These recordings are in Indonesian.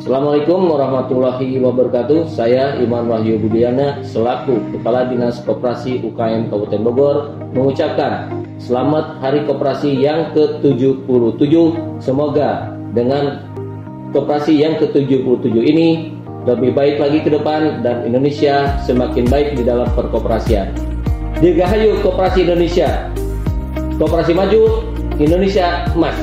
Assalamualaikum warahmatullahi wabarakatuh. Saya Iman Wahyu Budiana selaku Kepala Dinas Koperasi UKM Kabupaten Bogor mengucapkan selamat Hari Koperasi yang ke-77. Semoga dengan koperasi yang ke-77 ini lebih baik lagi ke depan dan Indonesia semakin baik di dalam perkoperasian. Dirgahayu Koperasi Indonesia. Koperasi maju, Indonesia emas.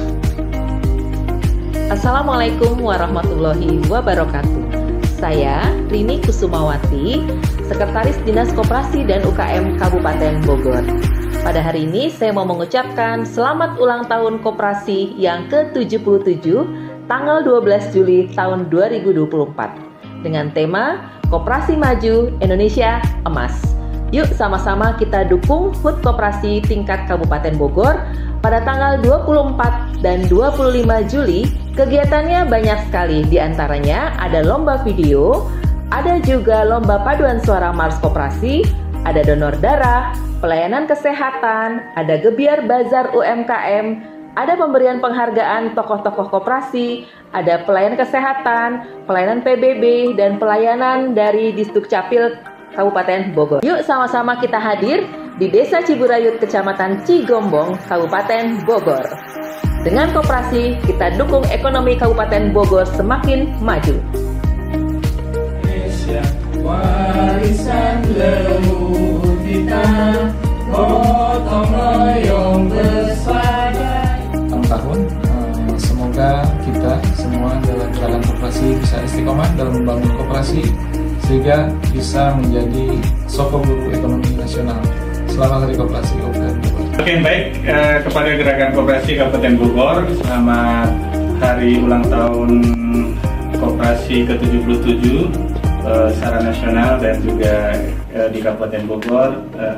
Assalamualaikum warahmatullahi wabarakatuh. Saya Rini Kusumawati, Sekretaris Dinas Koperasi dan UKM Kabupaten Bogor. Pada hari ini saya mau mengucapkan selamat ulang tahun koperasi yang ke-77 tanggal 12 Juli tahun 2024 dengan tema Koperasi Maju Indonesia Emas. Yuk sama-sama kita dukung HUT Koperasi tingkat Kabupaten Bogor pada tanggal 24 dan 25 Juli. Kegiatannya banyak sekali, diantaranya ada lomba video, ada juga lomba paduan suara Mars Koperasi, ada donor darah, pelayanan kesehatan, ada gebiar bazar UMKM, ada pemberian penghargaan tokoh-tokoh koperasi, ada pelayanan kesehatan, pelayanan PBB, dan pelayanan dari Disdukcapil Kabupaten Bogor. Yuk sama-sama kita hadir di Desa Ciburayut, Kecamatan Cigombong, Kabupaten Bogor. Dengan koperasi, kita dukung ekonomi Kabupaten Bogor semakin maju. Indonesia, warisan leluhur kita, gotong royong bersama. Tahun, semoga kita semua dalam jalan koperasi bisa istiqomah dalam membangun koperasi sehingga bisa menjadi sokong guru ekonomi nasional. Selamat Hari Koperasi Kabupaten Bogor. Oke, baik, kepada Gerakan Koperasi Kabupaten Bogor, selamat hari ulang tahun Koperasi ke-77 secara nasional dan juga di Kabupaten Bogor,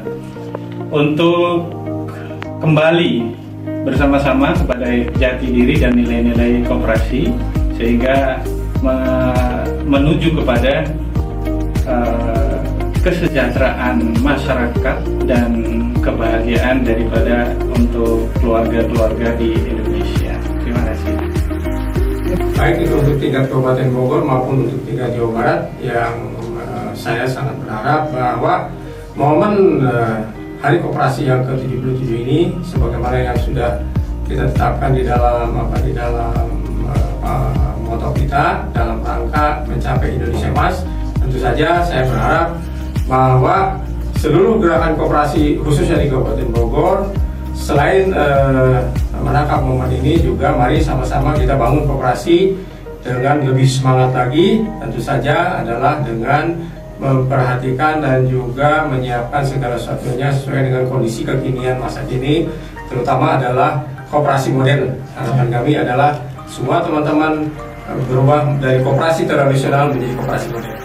untuk kembali bersama-sama kepada jati diri dan nilai-nilai koperasi sehingga menuju kepada kesejahteraan masyarakat dan kebahagiaan daripada untuk keluarga-keluarga di Indonesia. Terima kasih. Baik itu untuk tingkat Kabupaten Bogor maupun untuk tingkat Jawa Barat, yang saya sangat berharap bahwa momen Hari Koperasi yang ke-77 ini, sebagaimana yang sudah kita tetapkan di dalam moto kita dalam rangka mencapai Indonesia Emas, tentu saja saya berharap bahwa seluruh gerakan koperasi khususnya di Kabupaten Bogor selain menangkap momen ini juga mari sama-sama kita bangun koperasi dengan lebih semangat lagi, tentu saja adalah dengan memperhatikan dan juga menyiapkan segala sesuatunya sesuai dengan kondisi kekinian masa kini, terutama adalah koperasi modern. Harapan kami adalah semua teman-teman berubah dari koperasi tradisional menjadi koperasi modern.